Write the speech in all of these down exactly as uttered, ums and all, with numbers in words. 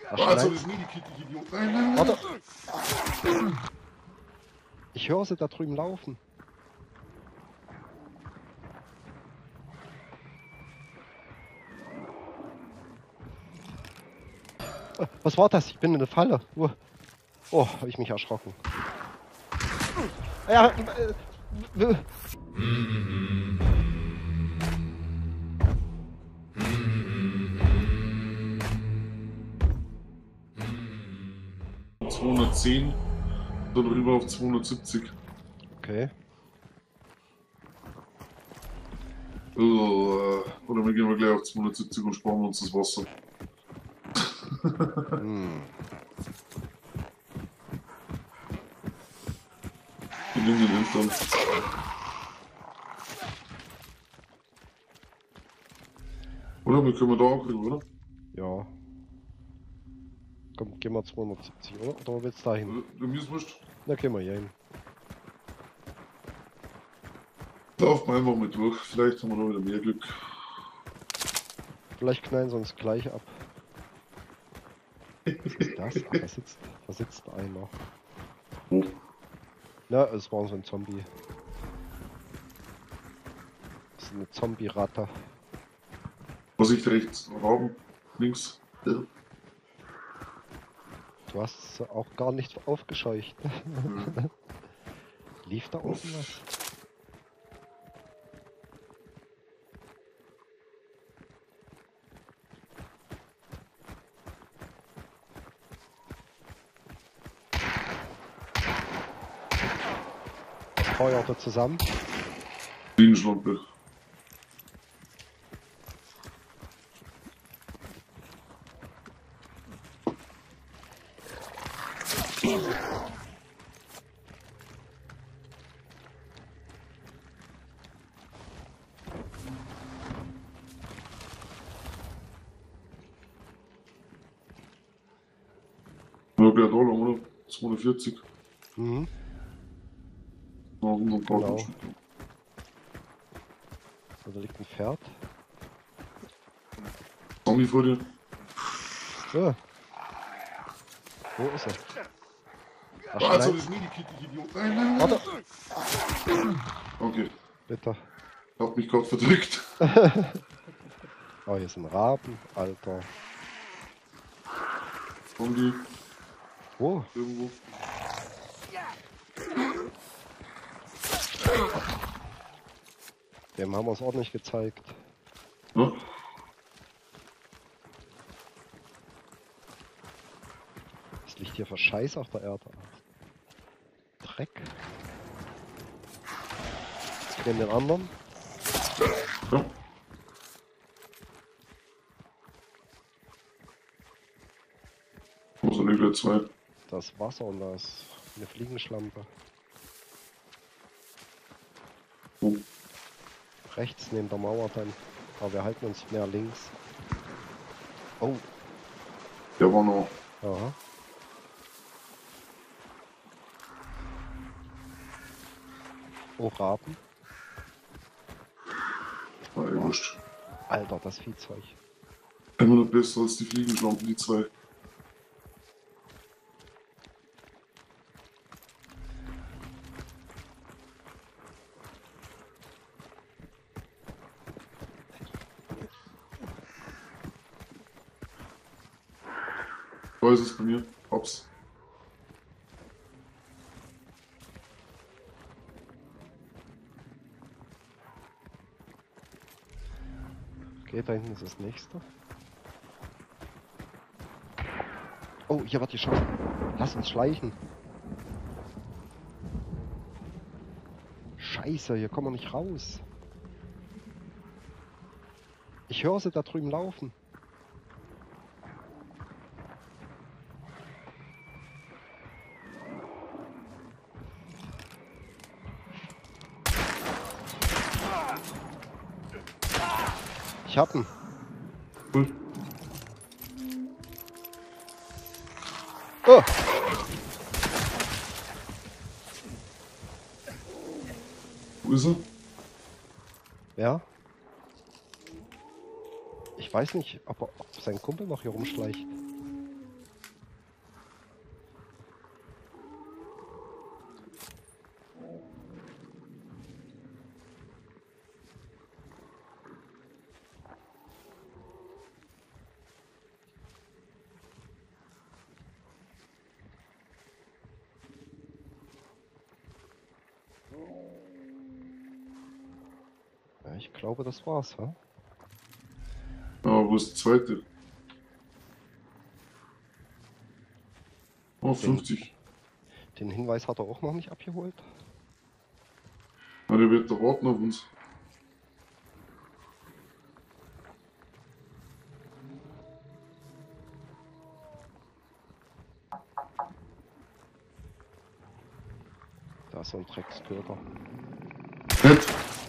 Ach, Also, nein. das Medikit, ich Idiot. Nein, nein, nein. Warte. Ich höre sie da drüben laufen. Oh, was war das? Ich bin in der Falle. Oh, oh habe ich mich erschrocken. Ja, äh, äh, zweihundertzehn, dann rüber auf zweihundertsiebzig. okay. Uh, oder wir gehen wir gleich auf zweihundertsiebzig und sparen uns das Wasser. Hm. Wir nehmen den Hintern. Oder wir können da auch rüber, oder? Ja. Komm, gehen wir zweihundertsiebzig, oder? Oder willst du da hin? Bei mir ist wurscht. Na, gehen wir hier hin. Laufen wir einfach mit durch. Vielleicht haben wir noch wieder mehr Glück. Vielleicht knallen sie uns gleich ab. Was ist das? Ach, da sitzt, da sitzt einer. Oh. Ja, es war so ein Zombie. Das ist eine Zombie-Ratte. Vorsicht rechts, Raum, links. Ja. Du hast sie auch gar nicht aufgescheucht. Ja. Lief da oben was? Feuerte zusammen. Fliegenschlampe. Ja, der Dollar, oder? zweihundertvierzig. Mhm. Nach unserem Genau. Partnerstück. Da liegt ein Pferd. Zombie vor dir. Ja. Wo ist er? Ach, Also, nein. das Medikit, ich Idiot. Nein, nein, nein. Warte. Okay, Bitte. hab mich gerade verdrückt. Oh, hier sind Raben, Alter. Zombie, Wo? irgendwo. Dem haben wir es ordentlich gezeigt. Ja? Was liegt hier für Scheiß auf der Erde? Dreck. Ich nehme den anderen. Ja. Wo sind die gleich zwei? Das Wasser und da ist eine Fliegenschlampe. Oh. Rechts neben der Mauer dann. Aber wir halten uns mehr links. Oh, Der war noch. ja. Oh, Raben. Ah, ey, wurscht. Alter, das Viehzeug. Immer noch besser als die Fliegenschlampen, die zwei. Da ist es bei mir. Hab's. Okay, da hinten ist das nächste. Oh, hier wird geschossen. Lass uns schleichen. Scheiße, hier kommen wir nicht raus. Ich höre sie da drüben laufen. Ich hab ihn. Cool. Oh. Wo ist er? Ja. Ich weiß nicht, ob, er, ob sein Kumpel noch hier rumschleicht. ich glaube, das war's, hä? Aber wo ist der zweite? Oh, fünfzig. Den Hinweis hat er auch noch nicht abgeholt. Na, der wird da warten auf uns. Da ist so ein Drecksköter. Nett.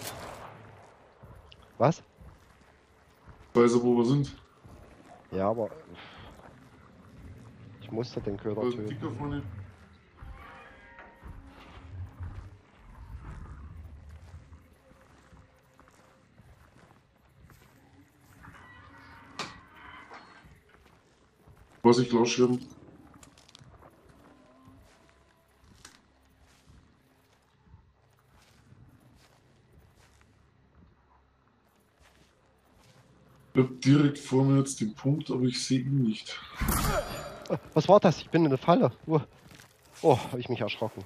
Was? Weiß er, wo wir sind? Ja, aber ich musste den Köder Da ist ein töten. Dicker vorne. Was ich Glasschirm. Ich hab direkt vor mir jetzt den Punkt, aber ich sehe ihn nicht. Was war das? Ich bin in der Falle. Oh, oh habe ich mich erschrocken.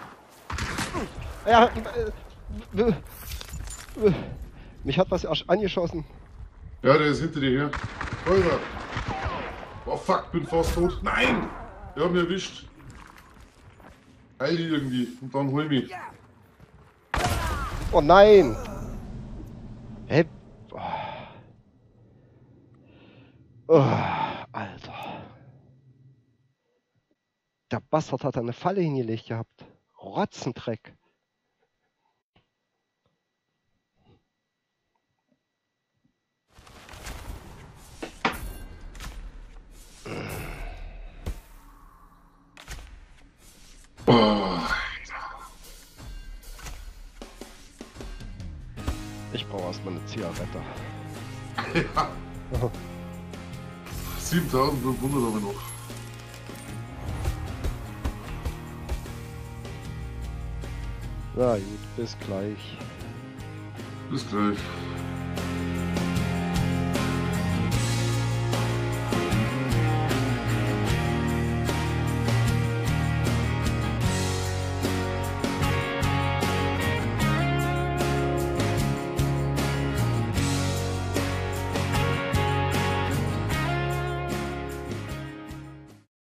Ja, äh, äh, äh, mich hat was ersch- angeschossen. Ja, der ist hinter dir her. Holger! Oh fuck, bin fast tot. Nein! Der hat mich erwischt. Heil die irgendwie und dann hol mich. Oh nein! Hä? Oh. Oh, Alter. Der Bastard hat eine Falle hingelegt gehabt. Rotzendreck. Oh. Ich brauche erstmal eine Zigarette. Ja. siebentausendfünfhundert habe ich noch. Na gut, bis gleich. Bis gleich.